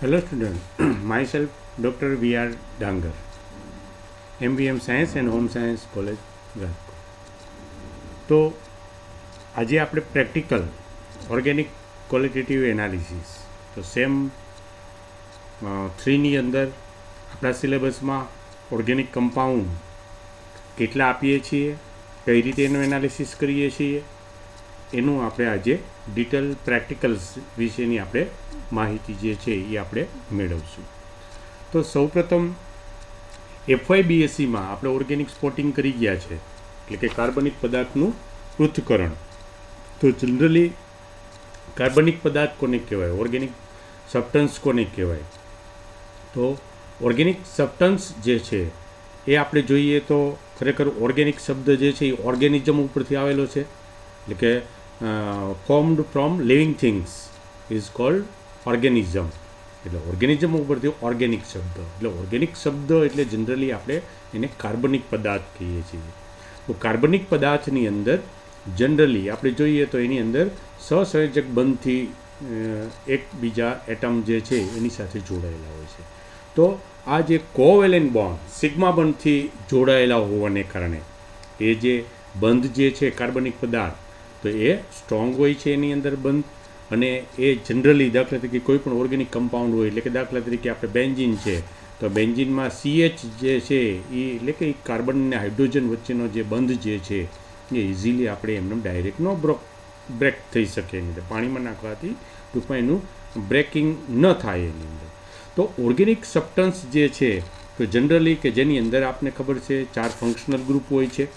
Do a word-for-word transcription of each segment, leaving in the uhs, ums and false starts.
Hello student, myself Doctor V R Dangar, M B M Science and Home Science College, Rajkot. તો આજે આપણે practical organic qualitative analysis તો sem થ્રીની અંદર આપણા સિલેબસમાં ઓર્ગેનિક કમ્પાઉન્ડ કેટલા આપીએ છીએ, કઈ રીતે એનું એનાલિસિસ કરીએ છીએ, એનું આપણે આજે ડિટેલ પ્રેક્ટિકલ્સ વિશેની આપણે માહિતી જે છે એ આપણે મેળવશું. તો સૌપ્રથમ એફવાયબીએસસીમાં આપણે ઓર્ગેનિક સ્પોટિંગ કરી ગયા છે, એટલે કે કાર્બનિક પદાર્થનું પૃથ્થકરણ. તો જનરલી કાર્બનિક પદાર્થ કોને કહેવાય, ઓર્ગેનિક સબસ્ટન્સ કોને કહેવાય? તો ઓર્ગેનિક સબસ્ટન્સ જે છે એ આપણે જોઈએ તો ખરેખર ઓર્ગેનિક શબ્દ જે છે એ ઓર્ગેનિઝમ ઉપરથી આવેલો છે, એટલે કે formed from living things is called organism. એટલે ઓર્ગેનિઝમ ઉપરથી ઓર્ગેનિક શબ્દ, એટલે ઓર્ગેનિક શબ્દ એટલે જનરલી આપણે એને કાર્બનિક પદાર્થ કહીએ છીએ. તો કાર્બનિક પદાર્થની અંદર જનરલી આપણે જોઈએ તો એની અંદર સહસંયોજક બંધથી એકબીજા એટમ જે છે એની સાથે જોડાયેલા હોય છે. તો આ જે કોવેલેન્ટ બોન્ડ સિગ્મા બંધથી જોડાયેલા હોવાને કારણે એ જે બંધ જે છે કાર્બનિક પદાર્થ તો એ સ્ટ્રોંગ હોય છે એની અંદર બંધ, અને એ જનરલી દાખલા તરીકે કોઈ પણ ઓર્ગેનિક કમ્પાઉન્ડ હોય, એટલે કે દાખલા તરીકે આપણે બેન્ઝીન છે તો બેન્ઝીનમાં સીએચ જે છે એ એટલે કે કાર્બન અને હાઇડ્રોજન વચ્ચેનો જે બંધ જે છે એ ઇઝીલી આપણે એમને ડાયરેક્ટ નો બ્રોક બ્રેક થઈ શકે એની અંદર, પાણીમાં નાખવાથી ટૂંકમાં એનું બ્રેકિંગ ન થાય એની અંદર. તો ઓર્ગેનિક સબસ્ટન્સ જે છે તો જનરલી કે જેની અંદર આપને ખબર છે ચાર ફંક્શનલ ગ્રુપ હોય છે,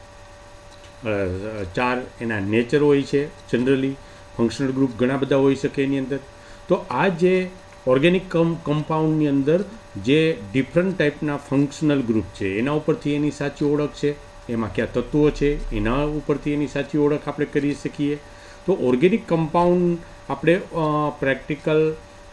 ચાર એના નેચર હોય છે. જનરલી ફંક્શનલ ગ્રુપ ઘણા બધા હોઈ શકે એની અંદર. તો આ જે ઓર્ગેનિક કમ કમ્પાઉન્ડની અંદર જે ડિફરન્ટ ટાઈપના ફંક્શનલ ગ્રુપ છે એના ઉપરથી એની સાચી ઓળખ છે, એમાં કયા તત્વો છે એના ઉપરથી એની સાચી ઓળખ આપણે કરી શકીએ. તો ઓર્ગેનિક કમ્પાઉન્ડ આપણે પ્રેક્ટિકલ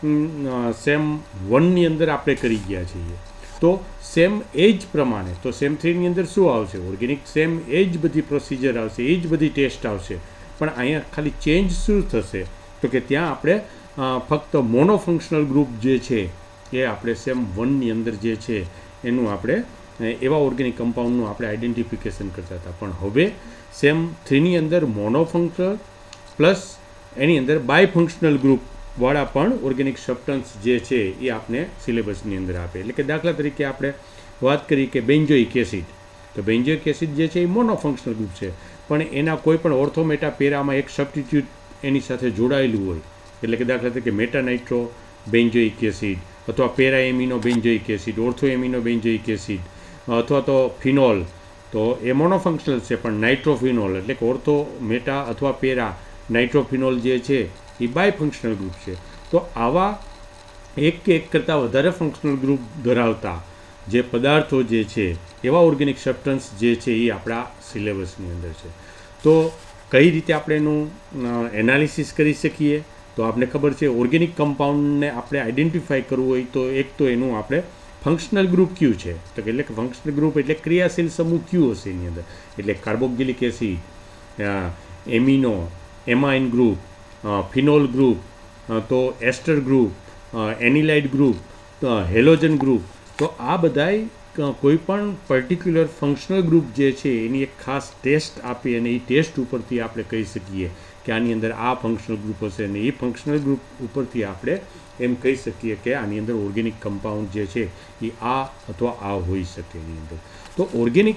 સેમ વનની અંદર આપણે કરી ગયા છીએ. તો સેમ એજ પ્રમાણે તો સેમ થ્રીની અંદર શું આવશે, ઓર્ગેનિક સેમ એ જ બધી પ્રોસિજર આવશે, એ જ બધી ટેસ્ટ આવશે, પણ અહીંયા ખાલી ચેન્જ શું થશે તો કે ત્યાં આપણે ફક્ત મોનોફંક્શનલ ગ્રુપ જે છે એ આપણે સેમ વનની અંદર જે છે એનું આપણે એવા ઓર્ગેનિક કમ્પાઉન્ડનું આપણે આઈડેન્ટિફિકેશન કરતા હતા, પણ હવે સેમ થ્રીની અંદર મોનોફંક્શનલ પ્લસ એની અંદર બાયફંક્શનલ ગ્રુપવાળા પણ ઓર્ગેનિક સબસ્ટન્સ જે છે એ આપણે સિલેબસની અંદર આપે. એટલે કે દાખલા તરીકે આપણે વાત કરી કે બેન્ઝોઇક એસિડ, તો બેન્ઝોઇક એસિડ જે છે એ મોનોફંક્શનલ ગ્રુપ છે, પણ એના કોઈ પણ ઓર્થોમેટા પેરામાં એક સબસ્ટિટ્યૂટ એની સાથે જોડાયેલું હોય, એટલે કે દાખલા તરીકે મેટાનાઇટ્રો બેન્ઝોઇક એસિડ અથવા para amino benzoic acid, ortho amino benzoic acid અથવા તો ફિનોલ, તો એ મોનોફંક્શનલ છે, પણ નાઇટ્રોફિનોલ એટલે કે ઓર્થો મેટા અથવા પેરા નાઇટ્રોફિનોલ જે છે એ બાયફંક્શનલ ગ્રુપ છે. તો આવા એક કે એક કરતાં વધારે ફંક્શનલ ગ્રુપ ધરાવતા જે પદાર્થો જે છે એવા ઓર્ગેનિક સબસ્ટન્સ જે છે એ આપણા સિલેબસની અંદર છે. તો કઈ રીતે આપણે એનું એનાલિસિસ કરી શકીએ? તો આપણે ખબર છે ઓર્ગેનિક કમ્પાઉન્ડને આપણે આઈડેન્ટિફાઈ કરવું હોય તો એક તો એનું આપણે ફંક્શનલ ગ્રુપ ક્યુ છે, તો એટલે કે ફંક્શનલ ગ્રુપ એટલે ક્રિયાશીલ સમૂહ ક્યુ હશે એની અંદર, એટલે carboxylic acid, amino amine group, phenol group, તો ester group, anilide group, halogen group. તો આ બધાય કોઈ પણ પર્ટિક્યુલર ફંક્શનલ ગ્રુપ જે છે એની એક ખાસ ટેસ્ટ આપી અને એ ટેસ્ટ ઉપરથી આપણે કહી શકીએ કે આની અંદર આ ફંક્શનલ ગ્રુપ હશે, અને એ ફંક્શનલ ગ્રુપ ઉપરથી આપણે એમ કહી શકીએ કે આની અંદર ઓર્ગેનિક કમ્પાઉન્ડ જે છે એ આ અથવા આ હોઈ શકે એની અંદર. તો ઓર્ગેનિક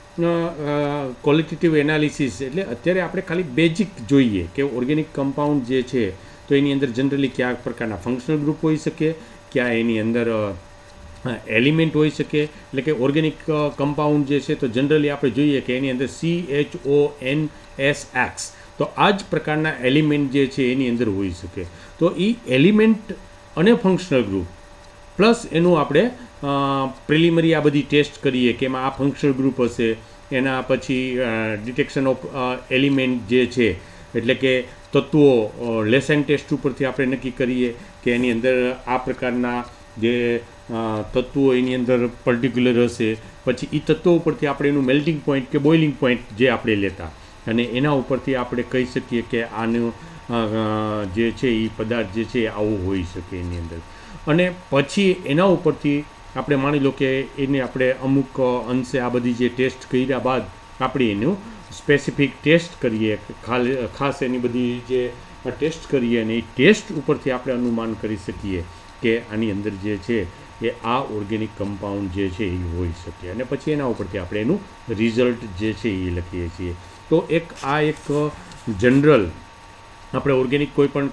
ક્વોલિટેટિવ એનાલિસિસ એટલે અત્યારે આપણે ખાલી બેઝિક જોઈએ કે ઓર્ગેનિક કમ્પાઉન્ડ જે છે તો એની અંદર જનરલી કયા પ્રકારના ફંક્શનલ ગ્રુપ હોઈ શકે, ક્યાં એની અંદર એલિમેન્ટ હોઈ શકે, એટલે કે ઓર્ગેનિક કમ્પાઉન્ડ જે છે તો જનરલી આપણે જોઈએ કે એની અંદર C H O N S X, તો આ જ પ્રકારના એલિમેન્ટ જે છે એની અંદર હોઈ શકે. તો એ એલિમેન્ટ અને ફંક્શનલ ગ્રુપ પ્લસ એનું આપણે પ્રિલિમરી આ બધી ટેસ્ટ કરીએ કે એમાં આ ફંક્શનલ ગ્રુપ હશે, એના પછી ડિટેક્શન ઓફ એલિમેન્ટ જે છે એટલે કે તત્વો લેસન ટેસ્ટ ઉપરથી આપણે નક્કી કરીએ કે એની અંદર આ પ્રકારના જે તત્વો એની અંદર પર્ટિક્યુલર હશે, પછી એ તત્વો ઉપરથી આપણે એનું મેલ્ટિંગ પોઈન્ટ કે બોઇલિંગ પોઈન્ટ જે આપણે લેતા અને એના ઉપરથી આપણે કહી શકીએ કે આનું જે છે એ પદાર્થ જે છે આવું હોઈ શકે એની અંદર. અને પછી એના ઉપરથી આપણે માની લો કે એને આપણે અમુક અંશે આ બધી જે ટેસ્ટ કર્યા બાદ આપણે એનું સ્પેસિફિક ટેસ્ટ કરીએ, ખાસ એની બધી જે ટેસ્ટ કરીએ અને એ ટેસ્ટ ઉપરથી આપણે અનુમાન કરી શકીએ કે આની અંદર જે છે એ આ ઓર્ગેનિક કમ્પાઉન્ડ જે છે એ હોઈ શકે, અને પછી એના ઉપરથી આપણે એનું રિઝલ્ટ જે છે એ લખીએ છીએ. તો એક આ એક જનરલ આપણે ઓર્ગેનિક કોઈ પણ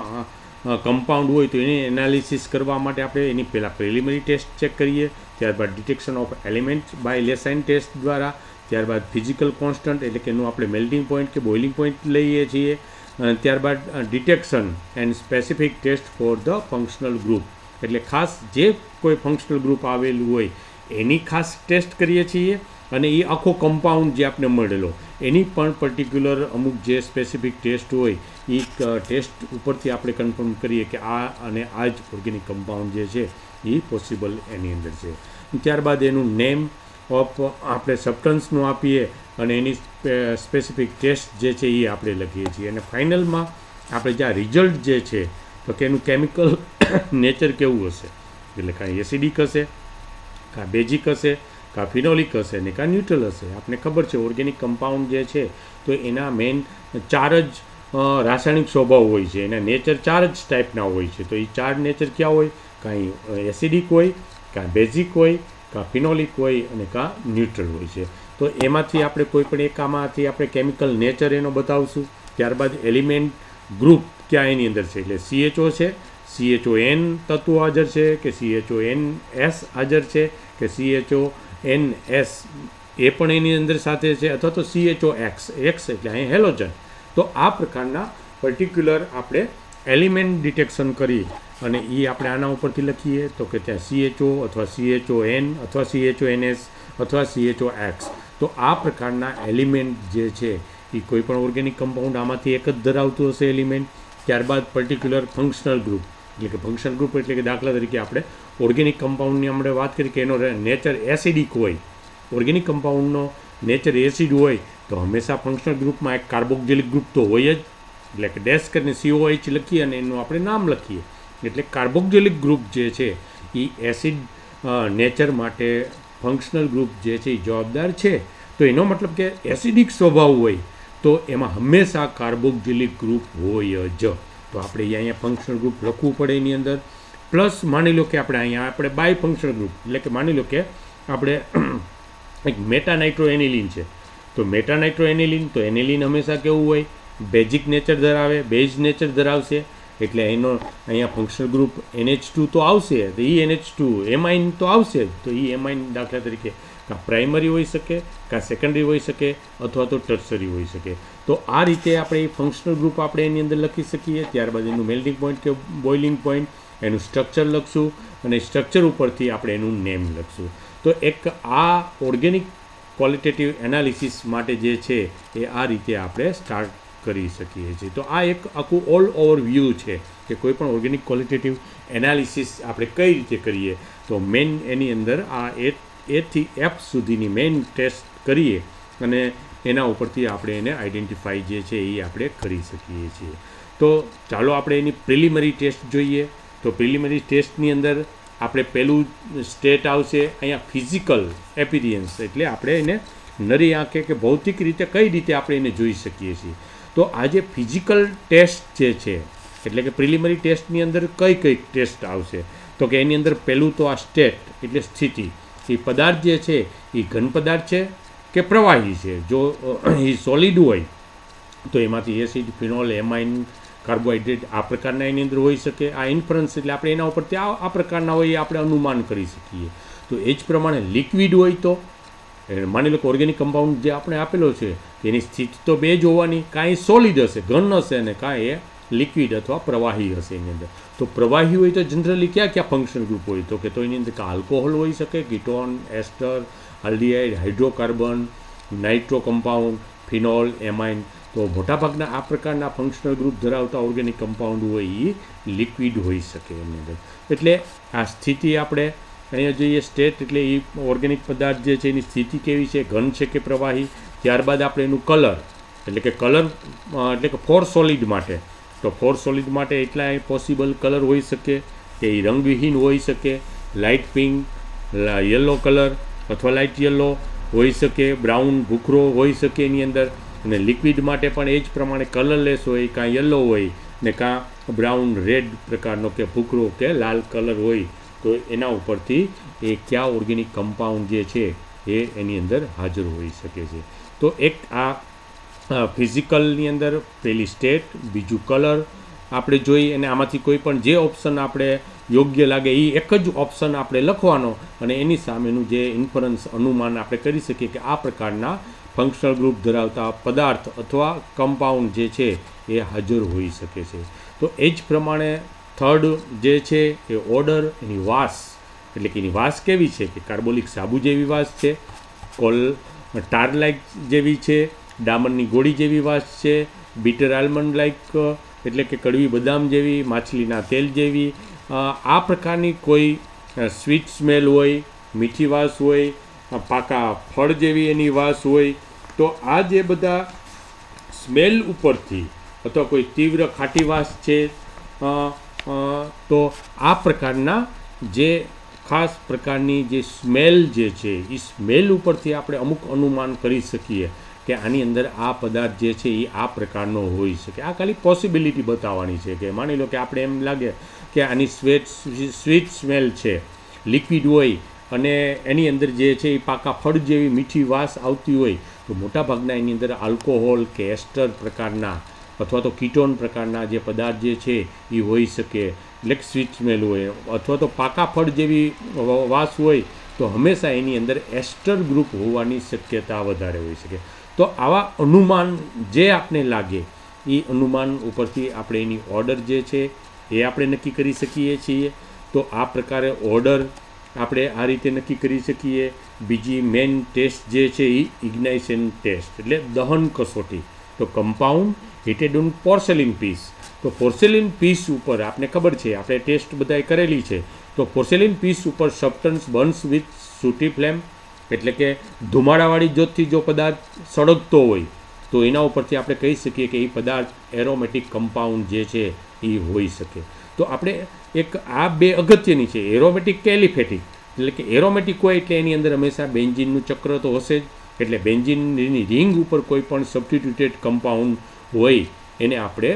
કમ્પાઉન્ડ હોય તો એની એનાલિસિસ કરવા માટે આપણે એની પહેલાં પ્રિલિમિનરી ટેસ્ટ ચેક કરીએ, ત્યારબાદ detection of element by Lassaigne test દ્વારા, ત્યારબાદ ફિઝિકલ કોન્સ્ટન્ટ એટલે કે એનું આપણે મેલ્ટિંગ પોઈન્ટ કે બોઇલિંગ પોઈન્ટ લઈએ છીએ, ત્યારબાદ detection and specific test for the functional group એટલે ખાસ જે કોઈ ફંક્શનલ ગ્રુપ આવેલું હોય એની ખાસ ટેસ્ટ કરીએ છીએ, અને એ આખો કમ્પાઉન્ડ જે આપણે મળેલો એની પણ પર્ટિક્યુલર અમુક જે સ્પેસિફિક ટેસ્ટ હોય એ ટેસ્ટ ઉપરથી આપણે કન્ફર્મ કરીએ કે આ અને આ જ ઓર્ગેનિક કમ્પાઉન્ડ જે છે એ પોસિબલ એની અંદર છે. ત્યારબાદ એનું નેમ ઓફ આપણે સબસ્ટન્સનું આપીએ અને એની સ્પેસિફિક ટેસ્ટ જે છે એ આપણે લખીએ છીએ, અને ફાઇનલમાં આપણે જે આ રિઝલ્ટ જે છે તો કે એનું કેમિકલ નેચર કેવું હશે, એટલે કાંઈ એસિડિક હશે, કાં બેઝિક હશે, કાં ફિનોલિક હશે ને કાં ન્યુટ્રલ હશે. આપણે ખબર છે ઓર્ગેનિક કમ્પાઉન્ડ જે છે તો એના મેઇન ચાર જ રાસાયણિક સ્વભાવ હોય છે, એના નેચર ચાર જ ટાઈપના હોય છે. તો એ ચાર નેચર ક્યાં હોય, કાંઈ એસિડિક હોય, કાં બેઝિક હોય, કાં ફિનોલિક હોય અને કાં ન્યુટ્રલ હોય છે. તો એમાંથી આપણે કોઈ પણ એક આમાંથી આપણે કેમિકલ નેચર એનો બતાવશું. ત્યારબાદ એલિમેન્ટ ગ્રુપ ક્યાં એની અંદર છે, એટલે સી એચ ઓ છે, સી એચ ઓ એન તત્વો હાજર છે કે C H O N S હાજર છે કે C H O N S એ પણ એની અંદર સાથે છે, અથવા તો C H O X X એટલે અહીં હેલોજન. તો આ પ્રકારના પર્ટિક્યુલર આપણે એલિમેન્ટ ડિટેક્શન કરી અને એ આપણે આના ઉપરથી લખીએ તો કે ત્યાં સી એચ ઓ અથવા સી એચ ઓ એન અથવા C H O N S અથવા સી એચ ઓ એક્સ. તો આ પ્રકારના એલિમેન્ટ જે છે એ કોઈ પણ ઓર્ગેનિક કમ્પાઉન્ડ આમાંથી એક જ ધરાવતું હશે એલિમેન્ટ. ત્યારબાદ પર્ટિક્યુલર ફંક્શનલ ગ્રુપ એટલે કે ફંક્શનલ ગ્રુપ એટલે કે દાખલા તરીકે આપણે ઓર્ગેનિક કમ્પાઉન્ડની આપણે વાત કરી કે એનો નેચર એસિડિક હોય, ઓર્ગેનિક કમ્પાઉન્ડનો નેચર એસિડ હોય તો હંમેશા ફંક્શનલ ગ્રુપમાં એક કાર્બોક્સિલિક ગ્રુપ તો હોય જ, એટલે કે ડેશ કરીને સીઓએચ લખીએ અને એનું આપણે નામ લખીએ. એટલે કાર્બોક્સિલિક ગ્રુપ જે છે એ એસિડ નેચર માટે ફંક્શનલ ગ્રુપ જે છે એ જવાબદાર છે. તો એનો મતલબ કે એસિડિક સ્વભાવ હોય તો એમાં હંમેશા કાર્બોક્સિલિક ગ્રુપ હોય જ. તો આપણે અહીંયા ફંક્શનલ ગ્રુપ લખવું પડે એની અંદર. પ્લસ માની લો કે આપણે અહીંયા આપણે બાય ફંક્શનલ ગ્રુપ એટલે કે માની લો કે આપણે એક મેટાનાઇટ્રો એનિલિન છે, તો મેટાનાઇટ્રો એનિલિન તો એનિલિન હંમેશા કેવું હોય, બેઝિક નેચર ધરાવે, બેઝ નેચર ધરાવશે. એટલે એનો અહીંયા functional group N H two તો આવશે, તો એ એન એચ ટુ એમાઇન તો આવશે જ. તો એ એમાઇન દાખલા તરીકે કાં પ્રાઇમરી હોઈ શકે, કાં સેકન્ડરી હોઈ શકે અથવા તો ટર્સરી હોઈ શકે. તો આ રીતે આપણે એ ફંક્શનલ ગ્રુપ આપણે એની અંદર લખી શકીએ. ત્યારબાદ એનું મેલ્ટિંગ પોઈન્ટ કે બોઇલિંગ પોઈન્ટ, એનું સ્ટ્રક્ચર લખશું અને સ્ટ્રક્ચર ઉપરથી આપણે એનું નેમ લખશું. તો એક આ ઓર્ગેનિક ક્વોલિટેટિવ એનાલિસિસ માટે જે છે એ આ રીતે આપણે સ્ટાર્ટ કરી શકીએ છીએ. તો આ એક આખું ઓલ ઓવર વ્યૂ છે કે કોઈ પણ ઓર્ગેનિક ક્વોલિટેટિવ એનાલિસિસ આપણે કઈ રીતે કરીએ. તો મેઇન એની અંદર આ એ એથી એફ સુધીની મેઇન ટેસ્ટ કરીએ અને એના ઉપરથી આપણે એને આઈડેન્ટિફાઈ જે છે એ આપણે કરી શકીએ છીએ. તો ચાલો આપણે એની પ્રિલિમિનરી ટેસ્ટ જોઈએ. તો પ્રિલિમિનરી ટેસ્ટની અંદર આપણે પહેલું સ્ટેટ આવશે અહીંયા ફિઝિકલ એપિરિયન્સ, એટલે આપણે એને નરી આંખે કે ભૌતિક રીતે કઈ રીતે આપણે એને જોઈ શકીએ છીએ. તો આ જે ફિઝિકલ ટેસ્ટ જે છે એટલે કે પ્રિલિમિનરી ટેસ્ટની અંદર કઈ કઈ ટેસ્ટ આવશે, તો કે એની અંદર પહેલું તો આ સ્ટેટ એટલે સ્થિતિ, એ પદાર્થ જે છે એ ઘન પદાર્થ છે કે પ્રવાહી છે. જો એ સોલિડ હોય તો એમાંથી એસિડ, ફિનોલ, એમાઇન, કાર્બોહાઈડ્રેટ આ પ્રકારના એની અંદર હોઈ શકે. આ ઇન્ફરન્સ એટલે આપણે એના ઉપરથી આ આ પ્રકારના હોય એ આપણે અનુમાન કરી શકીએ. તો એ જ પ્રમાણે લિક્વિડ હોય તો માની લો કે ઓર્ગેનિક કમ્પાઉન્ડ જે આપણે આપેલો છે એની સ્થિતિ તો બે જ હોવાની, કાંઈ સોલિડ હશે, ઘન હશે, અને કાંઈ એ લિક્વિડ અથવા પ્રવાહી હશે એની અંદર. તો પ્રવાહી હોય તો જનરલી ક્યાં ક્યાં ફંક્શનલ ગ્રુપ હોય, તો કે તો એની અંદર આલ્કોહોલ હોઈ શકે, ketone, ester, aldehyde, hydrocarbon, nitro compound, phenol, amine. તો મોટાભાગના આ પ્રકારના ફંક્શનલ ગ્રુપ ધરાવતા ઓર્ગેનિક કમ્પાઉન્ડ હોય એ લિક્વિડ હોઈ શકે એની અંદર. એટલે આ સ્થિતિ આપણે અહીંયા જોઈએ સ્ટેટ એટલે એ ઓર્ગેનિક પદાર્થ જે છે એની સ્થિતિ કેવી છે, ઘન છે કે પ્રવાહી. ત્યારબાદ આપણે એનું કલર એટલે કે કલર એટલે કે ફોર સોલિડ માટે, તો ફોર સોલિડ માટે એટલા પોસિબલ કલર હોઈ શકે કે એ રંગવિહીન હોઈ શકે, લાઇટ પિંક, યલો કલર અથવા લાઇટ યલો હોઈ શકે, બ્રાઉન ભૂખરો હોઈ શકે એની અંદર. અને લિક્વિડ માટે પણ એ જ પ્રમાણે કલરલેસ હોય, કાં યલો હોય ને કાં બ્રાઉન રેડ પ્રકારનો કે ભૂખરો કે લાલ કલર હોય. તો એના ઉપરથી એ કયા ઓર્ગેનિક કમ્પાઉન્ડ જે છે એ એની અંદર હાજર હોઈ શકે છે. તો એક આ ફિઝિકલની અંદર પહેલી સ્ટેટ, બીજું કલર આપણે જોઈ અને આમાંથી કોઈ પણ જે ઓપ્શન આપણે યોગ્ય લાગે એ એક જ ઓપ્શન આપણે લખવાનો અને એની સામેનું જે ઇન્ફરન્સ અનુમાન આપણે કરી શકીએ કે આ પ્રકારના ફંક્શનલ ગ્રુપ ધરાવતા પદાર્થ અથવા કમ્પાઉન્ડ જે છે એ હાજર હોઈ શકે છે. તો એ જ પ્રમાણે થર્ડ જે છે એ ઓર્ડર, એની વાસ, એટલે કે એની વાસ કેવી છે કે કાર્બોલિક સાબુ જેવી વાસ છે, કોલ ટાર લાઇક જેવી છે, ડામરની ગોળી જેવી વાસ છે, બીટર આલમંડ લાઇક એટલે કે કડવી બદામ જેવી, માછલીના તેલ જેવી, આ પ્રકારની કોઈ સ્વીટ સ્મેલ હોય, મીઠી વાસ હોય, પાકા ફળ જેવી એની વાસ હોય. તો આ જે બધા સ્મેલ ઉપરથી અથવા કોઈ તીવ્ર ખાટી વાસ છે, તો આ પ્રકારના જે ખાસ પ્રકારની જે સ્મેલ જે છે એ સ્મેલ ઉપરથી આપણે અમુક અનુમાન કરી શકીએ કે આની અંદર આ પદાર્થ જે છે એ આ પ્રકારનો હોઈ શકે. આ ખાલી પોસિબિલિટી બતાવવાની છે કે માની લો કે આપણે એમ લાગે કે આની સ્વેટ સ્વીટ સ્મેલ છે, લિક્વિડ હોય અને એની અંદર જે છે એ પાકા ફળ જેવી મીઠી વાસ આવતી હોય, તો મોટાભાગના એની અંદર આલ્કોહોલ કે એસ્ટર પ્રકારના અથવા તો કીટોન પ્રકારના જે પદાર્થ જે છે એ હોઈ શકે, એટલે સ્વીટ સ્મેલ હોય અથવા તો પાકા ફળ જેવી વાસ હોય તો હંમેશા એની અંદર એસ્ટર ગ્રુપ હોવાની શક્યતા વધારે હોઈ શકે. તો આવા અનુમાન જે આપને લાગે એ અનુમાન ઉપરથી આપણે એની ઓર્ડર જે છે એ આપણે નક્કી કરી શકીએ છીએ. તો આ પ્રકારે ઓર્ડર આપણે આ રીતે નક્કી કરી શકીએ. બીજી મેઇન ટેસ્ટ જે છે એ ઇગ્નાઇશન ટેસ્ટ એટલે દહન કસોટી. તો compound heated on porcelain piece. તો પોર્સેલિન પીસ ઉપર આપને ખબર છે આપણે ટેસ્ટ બધાએ કરેલી છે. તો પોર્સેલિન પીસ ઉપર substance burns with sooty flame એટલે કે ધુમાડાવાળી જ્યોતથી જો પદાર્થ સળગતો હોય તો એના ઉપરથી આપણે કહી શકીએ કે એ પદાર્થ એરોમેટિક કમ્પાઉન્ડ જે છે એ હોઈ શકે. તો આપણે એક આ બે અગત્યની છે, એરોમેટિક કે એલિફેટિક. એટલે કે એરોમેટિક હોય એટલે એની અંદર હંમેશા બેન્ઝીનનું ચક્ર તો હશે જ, એટલે બેન્ઝીનની રિંગ ઉપર કોઈ પણ સબસ્ટિટ્યુટેડ કમ્પાઉન્ડ હોય એને આપણે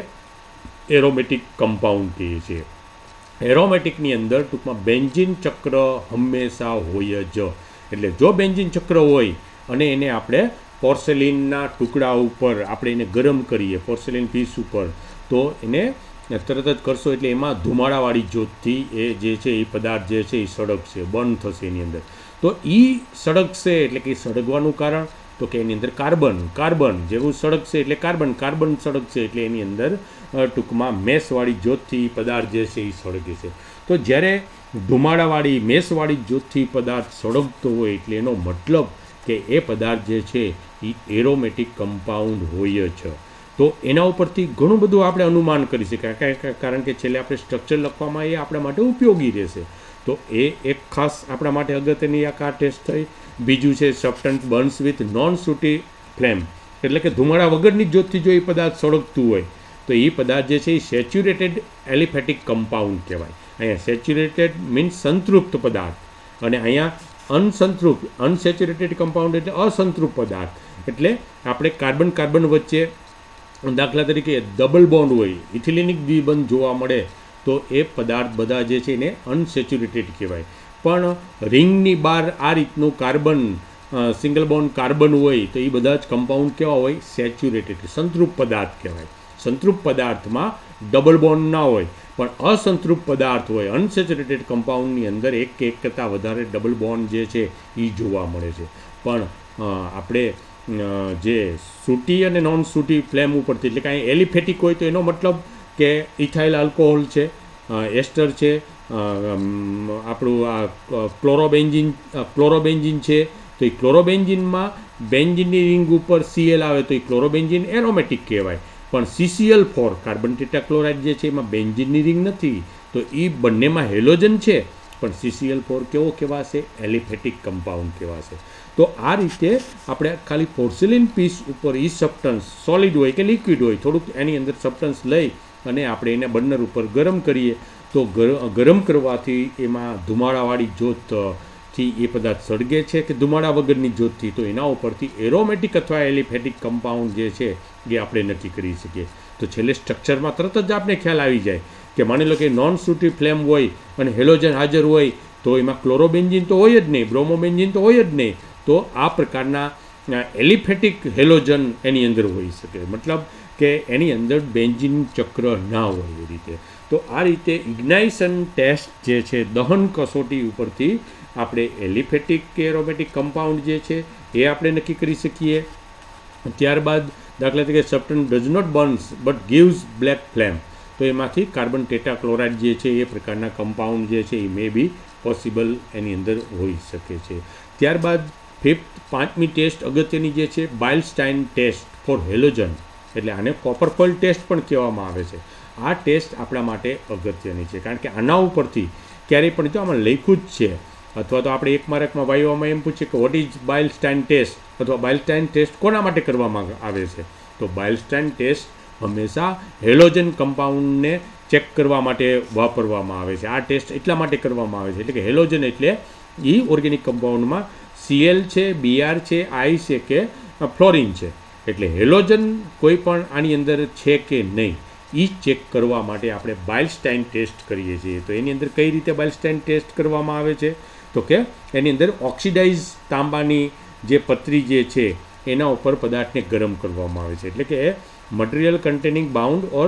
એરોમેટિક કમ્પાઉન્ડ કહીએ છીએ. એરોમેટિકની અંદર ટૂંકમાં બેન્ઝીન ચક્ર હંમેશા હોય જ. એટલે જો બેન્ઝીન ચક્ર હોય અને એને આપણે પોર્સેલિનના ટુકડા ઉપર આપણે એને ગરમ કરીએ, પોર્સેલિન પીસ ઉપર, તો એને તરત જ કરશો એટલે એમાં ધુમાડાવાળી જ્યોતથી એ જે છે એ પદાર્થ જે છે એ સળગશે, બર્ન થશે એની અંદર. તો એ સળગશે એટલે કે સળગવાનું કારણ તો કે એની અંદર કાર્બન કાર્બન જેવું સળગશે એટલે કાર્બન કાર્બન સળગશે એટલે એની અંદર ટૂંકમાં મેસવાળી જ્યોતથી પદાર્થ જે છે એ સળગે છે. તો જ્યારે ધુમાડાવાળી મેસવાળી જ્યોતથી પદાર્થ સળગતો હોય એટલે એનો મતલબ કે એ પદાર્થ જે છે એ એરોમેટિક કમ્પાઉન્ડ હોય જ. તો એના ઉપરથી ઘણું બધું આપણે અનુમાન કરી શકાય, કારણ કે છેલ્લે આપણે સ્ટ્રક્ચર લખવામાં એ આપણા માટે ઉપયોગી રહેશે. તો એ એક ખાસ આપણા માટે અગત્યની આ કાર ટેસ્ટ થઈ. બીજું છે substance burns with non sooty flame એટલે કે ધુમાડા વગરની જ્યોતથી જો એ પદાર્થ સળગતું હોય તો એ પદાર્થ જે છે એ સેચ્યુરેટેડ એલિફેટિક કમ્પાઉન્ડ કહેવાય. અહીંયા સેચ્યુરેટેડ મીન્સ સંતૃપ્ત પદાર્થ અને અહીંયા અનસંતૃપ્ત અનસેચ્યુરેટેડ કમ્પાઉન્ડ એટલે અસંતૃપ્ત પદાર્થ. એટલે આપણે કાર્બન કાર્બન વચ્ચે દાખલા તરીકે ડબલ બોન્ડ હોય, ઇથિલિનિક દ્વિબંધ જોવા મળે તો એ પદાર્થ બધા જે છે એને અનસેચ્યુરેટેડ કહેવાય. પણ રિંગની બહાર આ રીતનું કાર્બન સિંગલ બોન્ડ કાર્બન હોય તો એ બધા જ કમ્પાઉન્ડ કેવા હોય? સેચ્યુરેટેડ, સંતૃપ્ત પદાર્થ કહેવાય. સંતૃપ્ત પદાર્થમાં ડબલ બોન્ડ ના હોય પણ અસંતૃપ્ત પદાર્થ હોય, અનસેચ્યુરેટેડ કમ્પાઉન્ડની અંદર એક કે એક કરતાં વધારે ડબલ બોન્ડ જે છે એ જોવા મળે છે. પણ આપણે જે સૂટી અને નોન સૂટી ફ્લેમ ઉપરથી એટલે કાંઈ એલિફેટિક હોય તો એનો મતલબ કે ઇથાઇલ આલ્કોહોલ છે, એસ્ટર છે, આપણું આ ક્લોરોબેન્ઝિન ક્લોરોબેન્ઝિન છે. તો એ ક્લોરોબેન્ઝિનમાં બેન્ઝિનની રિંગ ઉપર સીએલ આવે તો એ ક્લોરોબેન્ઝિન એરોમેટિક કહેવાય. પણ સીસીએલ ફોર કાર્બન ટેટ્રાક્લોરાઇડ જે છે એમાં બેન્ઝિનની રિંગ નથી, તો એ બંનેમાં હેલોજન છે પણ સીસીએલ ફોર કેવો કહેવાશે? એલિફેટિક કમ્પાઉન્ડ કહેવાશે. તો આ રીતે આપણે ખાલી પોર્સેલિન પીસ ઉપર એ સબસ્ટન્સ સોલિડ હોય કે લિક્વિડ હોય થોડુંક એની અંદર સબસ્ટન્સ લઈ અને આપણે એને બર્નર ઉપર ગરમ કરીએ તો ગરમ કરવાથી એમાં ધુમાડાવાળી જ્યોતથી એ પદાર્થ સળગે છે કે ધુમાડા વગરની જ્યોતથી, તો એના ઉપરથી એરોમેટિક અથવા એલિફેટિક કમ્પાઉન્ડ જે છે એ આપણે નક્કી કરી શકીએ. તો છેલ્લે સ્ટ્રક્ચરમાં તરત જ આપણે ખ્યાલ આવી જાય કે માની લો કે નોન સૂટી ફ્લેમ હોય અને હેલોજન હાજર હોય તો એમાં ક્લોરોબેન્ઝીન તો હોય જ નહીં, બ્રોમોબેન્ઝીન તો હોય જ નહીં. તો આ પ્રકારના એલિફેટિક હેલોજન એની અંદર હોઈ શકે, મતલબ કે એની અંદર બેન્ઝીન ચક્ર ના હોય એ રીતે. તો આ રીતે ઇગ્નાઇશન ટેસ્ટ જે છે દહન કસોટી ઉપરથી આપણે એલિફેટિક કે એરોમેટિક કમ્પાઉન્ડ જે છે એ આપણે નક્કી કરી શકીએ. ત્યારબાદ દાખલા તરીકે substance does not burns but gives black flame, તો એમાંથી કાર્બન ટેટ્રાક્લોરાઇડ જે છે એ પ્રકારના કમ્પાઉન્ડ જે છે એ મે બી પોસિબલ એની અંદર હોઈ શકે છે. ત્યારબાદ ફિફ્થ પાંચમી ટેસ્ટ અગત્યની જે છે બાઇલસ્ટાઇન ટેસ્ટ ફોર હેલોજન, એટલે આને કોપર ફોઇલ ટેસ્ટ પણ કહેવામાં આવે છે. આ ટેસ્ટ આપણા માટે અગત્યની છે કારણ કે આના ઉપરથી ક્યારેય પણ જો આમાં લખ્યું જ છે અથવા તો આપણે એક માર્કમાં વાયવામાં એમ પૂછીએ કે વોટ ઇઝ બાઇલસ્ટાઇન ટેસ્ટ અથવા બાઇલસ્ટાઇન ટેસ્ટ કોના માટે કરવામાં આવે છે, તો બાઇલસ્ટાઇન ટેસ્ટ હંમેશા હેલોજન કમ્પાઉન્ડને ચેક કરવા માટે વાપરવામાં આવે છે. આ ટેસ્ટ એટલા માટે કરવામાં આવે છે એટલે કે હેલોજન એટલે એ ઓર્ગેનિક કમ્પાઉન્ડમાં સીએલ છે, બીઆર છે, આઈ છે કે ફ્લોરિન છે, એટલે હેલોજન કોઈ પણ આની અંદર છે કે નહીં એ ચેક કરવા માટે આપણે બાઇલસ્ટાઇન ટેસ્ટ કરીએ છીએ. તો એની અંદર કઈ રીતે બાઇલસ્ટાઇન ટેસ્ટ કરવામાં આવે છે, તો કે એની અંદર ઓક્સિડાઇઝ તાંબાની જે પતરી જે છે એના ઉપર પદાર્થને ગરમ કરવામાં આવે છે, એટલે કે material containing bound or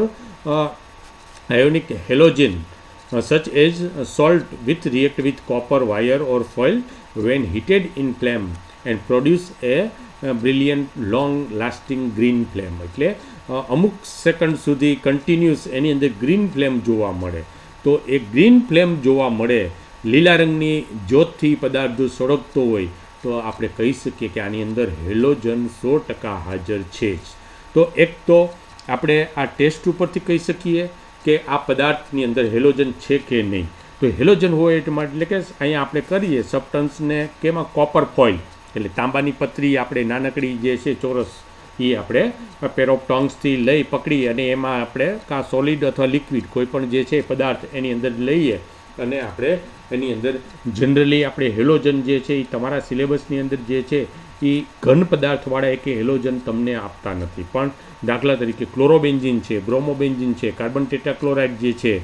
ionic halogen such as salt with react with copper wire or foil when heated in flame and produce a brilliant long lasting green flame. એટલે અમુક સેકન્ડ સુધી કન્ટિન્યુઅસ એની અંદર ગ્રીન ફ્લેમ જોવા મળે. તો એ green flame જોવા મળે, લીલા રંગની જ્યોતથી પદાર્થ જો સળગતો હોય તો આપણે કહી શકીએ કે આની અંદર હેલોજન સો ટકા હાજર છે જ. તો એક તો આપણે આ ટેસ્ટ ઉપરથી કહી શકીએ કે આ પદાર્થની અંદર હેલોજન છે કે નહીં. તો હેલોજન હોય એટલે એટલે કે અહીંયા આપણે કરીએ સબસ્ટન્સને કેમાં કોપર ફોઇલ એટલે તાંબાની પતરી આપણે નાનકડી જે છે ચોરસ એ આપણે પેર ઓફ ટોંગ્સથી લઈ પકડી અને એમાં આપણે કાં સોલિડ અથવા લિક્વિડ કોઈ પણ જે છે પદાર્થ એની અંદર લઈએ અને આપણે એની અંદર જનરલી આપણે હેલોજન જે છે એ તમારા સિલેબસની અંદર જે છે એ ઘન પદાર્થવાળા એક હેલોજન તમને આપતા નથી, પણ દાખલા તરીકે ક્લોરોબેન્ઝીન છે, બ્રોમોબેન્ઝીન છે, કાર્બન ટેટ્રાક્લોરાઇડ જે છે,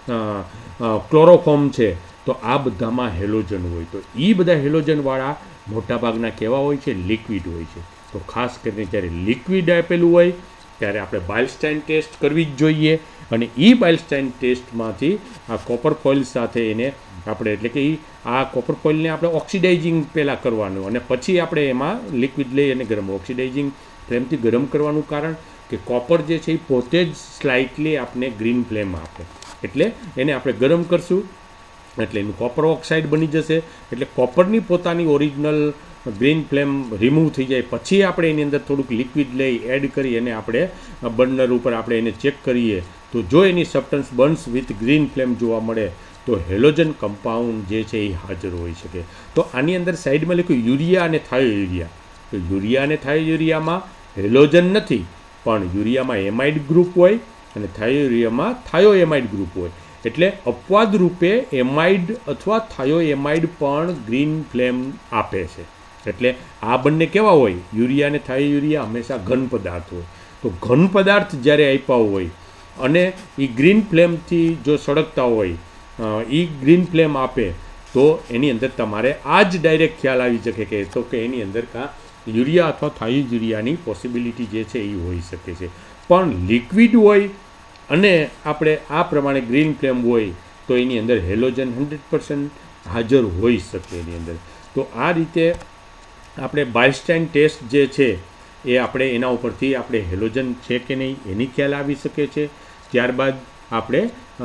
ક્લોરોફોર્મ છે, તો આ બધામાં હેલોજન હોય. તો એ બધા હેલોજનવાળા મોટાભાગના કેવા હોય છે, લિક્વિડ હોય છે. તો ખાસ કરીને જ્યારે લિક્વિડ આપેલું હોય ત્યારે આપણે બાઇલસ્ટાઇન ટેસ્ટ કરવી જ જોઈએ અને એ બાઇલસ્ટાઇન ટેસ્ટમાંથી આ કોપર ફોઇલ સાથે એને આપણે એટલે કે આ કોપર ફોઇલને આપણે ઓક્સિડાઇઝિંગ પહેલાં કરવાનું અને પછી આપણે એમાં લિક્વિડ લઈ અને ગરમ ઓક્સિડાઇઝિંગ ફ્લેમથી ગરમ કરવાનું કારણ કે કોપર જે છે એ પોતે જ સ્લાઇટલી આપણે ગ્રીન ફ્લેમ આપે, એટલે એને આપણે ગરમ કરશું એટલે એનું કોપર ઓક્સાઇડ બની જશે, એટલે કોપરની પોતાની ઓરિજિનલ ગ્રીન ફ્લેમ રિમૂવ થઈ જાય પછી આપણે એની અંદર થોડુંક લિક્વિડ લઈ એડ કરી અને આપણે બર્નર ઉપર આપણે એને ચેક કરીએ તો જો એની substance burns with green flame જોવા મળે તો હેલોજન કમ્પાઉન્ડ જે છે એ હાજર હોઈ શકે. તો આની અંદર સાઈડમાં લખ્યું યુરિયા અને થાયોયુરિયા. તો યુરિયા અને થાયોયુરિયામાં હેલોજન નથી પણ યુરિયામાં એમાઇડ ગ્રુપ હોય અને થાયોયુરિયામાં થાયોએમાઇડ ગ્રુપ હોય, એટલે અપવાદ રૂપે એમાઇડ અથવા થાયોએમાઇડ પણ ગ્રીન ફ્લેમ આપે છે. એટલે આ બંને કેવા હોય, યુરિયા અને થાયોયુરિયા હંમેશા ઘન પદાર્થ હોય. તો ઘન પદાર્થ જ્યારે આપ્યા હોય અને એ ગ્રીન ફ્લેમથી જો સળગતા હોય એ ગ્રીન ફ્લેમ આપે તો એની અંદર તમારે આ જ ડાયરેક્ટ ખ્યાલ આવી શકે કે તો કે એની અંદર કાં યુરિયા અથવા થાયોયુરિયાની પોસિબિલિટી જે છે એ હોઈ શકે છે. પણ લિક્વિડ હોય અને આપણે આ પ્રમાણે ગ્રીન ફ્લેમ હોય તો એની અંદર હેલોજન હંડ્રેડ પર્સન્ટ હાજર હોઈ શકે એની અંદર. તો આ રીતે આપણે બાઇલસ્ટાઇન ટેસ્ટ જે છે એ આપણે એના ઉપરથી આપણે હેલોજન છે કે નહીં એની ખ્યાલ આવી શકે છે. ત્યારબાદ આપણે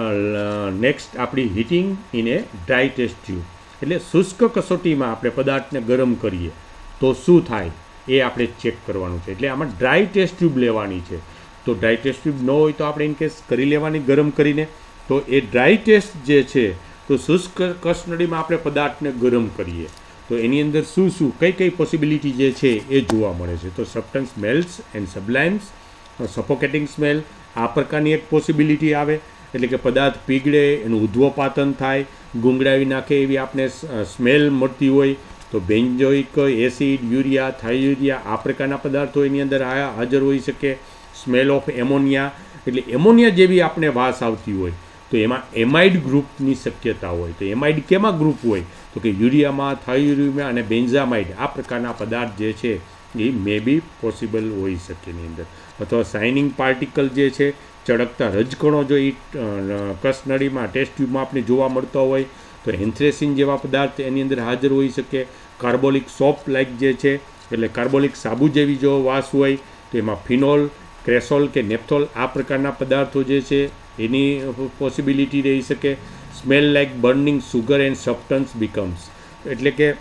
નેક્સ્ટ આપણી heating in a dry test tube, એટલે શુષ્ક કસોટીમાં આપણે પદાર્થને ગરમ કરીએ તો શું થાય એ આપણે ચેક કરવાનું છે. એટલે આમાં ડ્રાય ટેસ્ટ ટ્યુબ લેવાની છે. તો ડ્રાય ટેસ્ટ ટ્યુબ ન હોય તો આપણે ઇન કેસ કરી લેવાની ગરમ કરીને. તો એ ડ્રાય ટેસ્ટ જે છે તો શુષ્ક કસનળીમાં આપણે પદાર્થને ગરમ કરીએ તો એની અંદર શું શું કઈ કઈ પોસિબિલિટી જે છે એ જોવા મળે છે. તો substance melts and sublimes, suffocating smell આ પ્રકારની એક પોસિબિલિટી આવે. એટલે કે પદાર્થ પીગળે, એનું ઉધ્વપાતન થાય, ગુંગળાવી નાખે એવી આપણે સ્મેલ મળતી હોય તો બેન્ઝોઇક એસિડ, યુરિયા, થાઇયુરિયા આ પ્રકારના પદાર્થો એની અંદર હાજર હોઈ શકે. સ્મેલ ઓફ એમોનિયા એટલે એમોનિયા જેવી આપણે વાસ આવતી હોય તો એમાં એમાઇડ ગ્રુપની શક્યતા હોય. તો એમાઇડ કેમાં ગ્રુપ હોય તો કે યુરિયામાં, થાઇયુરિયામાં અને બેન્ઝામાઇડ આ પ્રકારના પદાર્થ જે છે એ મે બી પોસિબલ હોઈ શકે એની અંદર. અથવા શાઇનિંગ પાર્ટિકલ જે છે, ચળકતા રજકણો જો એ કસનળીમાં ટેસ્ટ ટ્યુબમાં આપણે જોવા મળતા હોય તો એન્થ્રેસિન જેવા પદાર્થ એની અંદર હાજર હોઈ શકે. કાર્બોલિક સોપ લાઇક જે છે એટલે કાર્બોલિક સાબુ જેવી જો વાસ હોય તો એમાં ફિનોલ, ક્રેસોલ કે નેપ્થોલ આ પ્રકારના પદાર્થો જે છે એની પોસિબિલિટી રહી શકે. Smell like burning sugar and substance becomes એટલે કે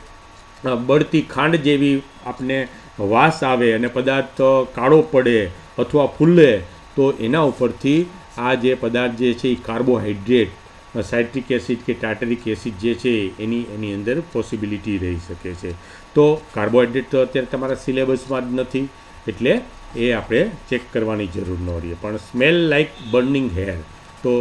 બળતી ખાંડ જેવી આપણે વાસ આવે અને પદાર્થ કાળો પડે અથવા ફૂલે તો એના ઉપરથી આ જે પદાર્થ જે છે એ કાર્બોહાઈડ્રેટ, સાઇટ્રિક એસિડ કે ટાર્ટરિક એસિડ જે છે એની એની અંદર પોસિબિલિટી રહી શકે છે. તો કાર્બોહાઈડ્રેટ તો અત્યારે તમારા સિલેબસમાં જ નથી એટલે એ આપણે ચેક કરવાની જરૂર ન રહે. પણ સ્મેલ લાઇક બર્નિંગ હેર તો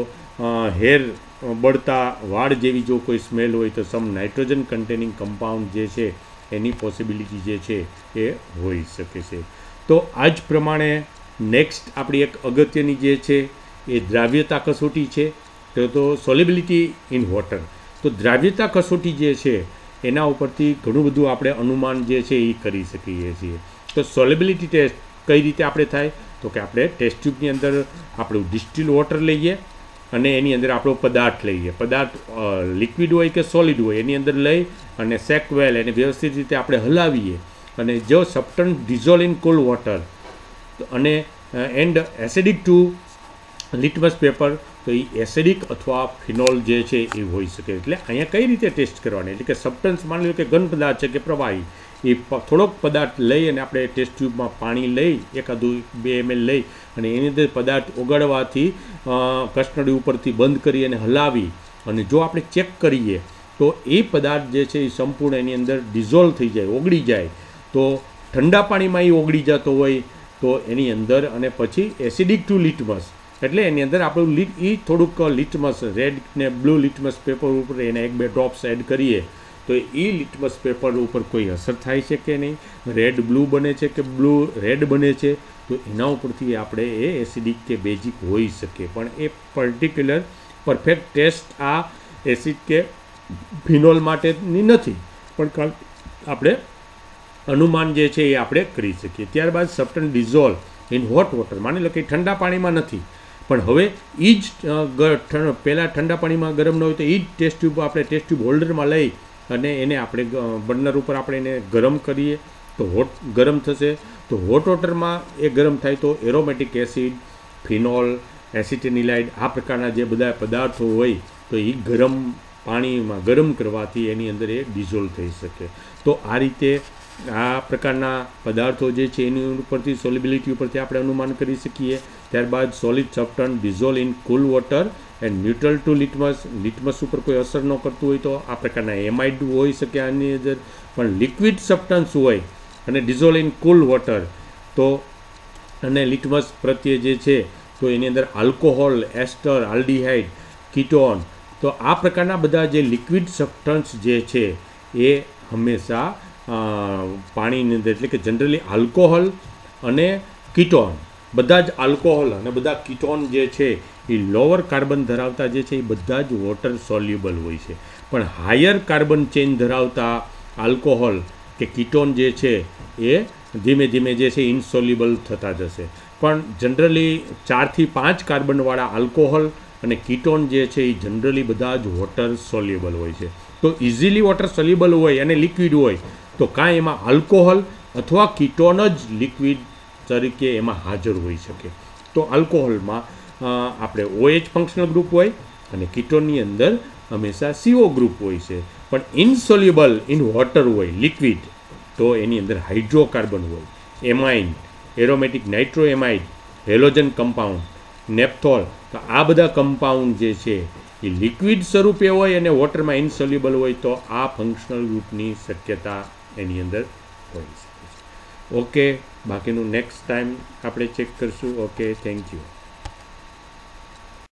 હેર બળતા વાળ જેવી જો કોઈ સ્મેલ હોય તો સમ નાઇટ્રોજન કન્ટેનિંગ કમ્પાઉન્ડ જે છે એની પોસિબિલિટી જે છે એ હોઈ શકે છે. તો આ જ પ્રમાણે નેક્સ્ટ આપણી એક અગત્યની જે છે એ દ્રાવ્યતા કસોટી છે. તો તો સોલ્યુબિલિટી ઇન વોટર. તો દ્રાવ્યતા કસોટી જે છે એના ઉપરથી ઘણું બધું આપણે અનુમાન જે છે એ કરી શકીએ છીએ. તો સોલ્યુબિલિટી ટેસ્ટ કઈ રીતે આપણે થાય તો કે આપણે ટેસ્ટ ટ્યુબની અંદર આપણું ડિસ્ટિલ વોટર લઈએ અને એની અંદર આપણો પદાર્થ લઈએ. પદાર્થ લિક્વિડ હોય કે સોલિડ હોય એની અંદર લઈ અને સેક વેલ એને વ્યવસ્થિત રીતે આપણે હલાવીએ અને જો substance dissolve in cold water અને and acidic to litmus paper તો એ એસિડિક અથવા ફિનોલ જે છે એ હોઈ શકે. એટલે અહીંયા કઈ રીતે ટેસ્ટ કરવાની એટલે કે સબસ્ટન્સ માની લો કે ઘન પદાર્થ છે કે પ્રવાહી એ થોડોક પદાર્થ લઈ અને આપણે ટેસ્ટ ટ્યુબમાં પાણી લઈ એકાદું બે એમએલ લઈ અને એની અંદર પદાર્થ ઓગાળવાથી કસનળી ઉપરથી બંધ કરી અને હલાવી અને જો આપણે ચેક કરીએ તો એ પદાર્થ જે છે એ સંપૂર્ણ એની અંદર ડિઝોલ્વ થઈ જાય, ઓગળી જાય. તો ઠંડા પાણીમાં એ ઓગળી જતો હોય તો એની અંદર અને પછી એસિડિક ટુ લિટમસ એટલે એની અંદર આપણું લિટ એ થોડુંક લિટમસ રેડ ને બ્લુ લિટમસ પેપર ઉપર એને એક બે ડ્રોપ્સ એડ કરીએ તો એ લિટમસ પેપર ઉપર કોઈ અસર થાય છે કે નહીં, રેડ બ્લુ બને છે કે બ્લુ રેડ બને છે તો એના ઉપરથી આપણે એ એસિડિક કે બેઝિક હોઈ શકે. પણ એ પર્ટિક્યુલર પરફેક્ટ ટેસ્ટ આ એસિડ કે ફિનોલ માટેની નથી પણ આપણે અનુમાન જે છે એ આપણે કરી શકીએ. ત્યારબાદ substance dissolve in hot water માની લો કે ઠંડા પાણીમાં નથી પણ હવે એ જ પહેલાં ઠંડા પાણીમાં ગરમ ન હોય તો એ જ ટેસ્ટ ટ્યુબ આપણે ટેસ્ટ ટ્યુબ હોલ્ડરમાં લઈ અને એને આપણે બર્નર ઉપર આપણે એને ગરમ કરીએ તો હોટ ગરમ થશે. તો હોટ વોટરમાં એ ગરમ થાય તો એરોમેટિક એસિડ, ફિનોલ, એસિટેનિલાઇડ આ પ્રકારના જે બધા પદાર્થો હોય તો એ ગરમ પાણીમાં ગરમ કરવાથી એની અંદર એ ડિઝોલ્વ થઈ શકે. તો આ રીતે આ પ્રકારના પદાર્થો જે છે એની ઉપરથી સોલ્યુબિલિટી ઉપરથી આપણે અનુમાન કરી શકીએ. ત્યારબાદ solid substance dissolve in cool water and neutral to litmus. Litmus ઉપર કોઈ અસર ન કરતું હોય તો આ પ્રકારના એમાઇડ હોઈ શકે આની અંદર. પણ લિક્વિડ સબસ્ટન્સ હોય અને ડિઝોલ્વ ઇન કુલ વોટર તો અને લિટમસ પ્રત્યે જે છે તો એની અંદર આલ્કોહોલ, એસ્ટર, આલ્ડીહાઇડ, કીટોન તો આ પ્રકારના બધા જે લિક્વિડ સબસ્ટન્સ જે છે એ હંમેશા પાણીની અંદર એટલે કે જનરલી આલ્કોહોલ અને કીટોન બધા જ આલ્કોહોલ અને બધા કીટોન જે છે એ લોઅર કાર્બન ધરાવતા જે છે એ બધા જ વોટર સોલ્યુબલ હોય છે. પણ હાયર કાર્બન ચેન ધરાવતા આલ્કોહોલ કે કીટોન જે છે એ ધીમે ધીમે જે છે ઇનસોલ્યુબલ થતા જશે. પણ જનરલી ચારથી પાંચ કાર્બનવાળા આલ્કોહોલ અને કીટોન જે છે એ જનરલી બધા જ વોટર સોલ્યુબલ હોય છે. તો ઇઝીલી વોટર સોલ્યુબલ હોય અને લિક્વિડ હોય તો કાંઈ એમાં આલ્કોહોલ અથવા કીટોન જ લિક્વિડ તરીકે એમાં હાજર હોઈ શકે. તો આલ્કોહોલમાં આપણે ઓએચ ફંક્શનલ ગ્રુપ હોય અને કીટોનની અંદર હંમેશા સીઓ ગ્રુપ હોય છે. પણ ઇનસોલ્યુબલ ઇન વોટર હોય લિક્વિડ તો એની અંદર હાઇડ્રોકાર્બન હોય, amine, aromatic nitroamide, halogen compound, naphthol તો આ બધા કમ્પાઉન્ડ જે છે એ લિક્વિડ સ્વરૂપે હોય અને વોટરમાં ઇનસોલ્યુબલ હોય તો આ ફંક્શનલ ગ્રુપની શક્યતા એની અંદર હોઈ શકે છે. ઓકે, બાકીનું નેક્સ્ટ ટાઈમ આપણે ચેક કરીશું. Okay, thank you.